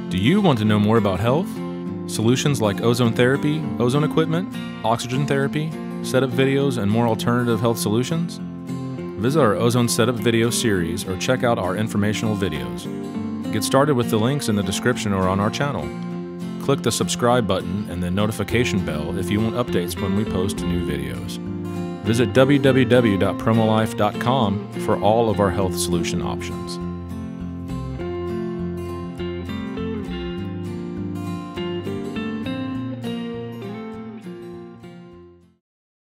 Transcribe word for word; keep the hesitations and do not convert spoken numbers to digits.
Do you want to know more about health? Solutions like ozone therapy, ozone equipment, oxygen therapy, setup videos, and more alternative health solutions? Visit our ozone setup video series or check out our informational videos. Get started with the links in the description or on our channel. Click the subscribe button and the notification bell if you want updates when we post new videos. Visit w w w dot promolife dot com for all of our health solution options.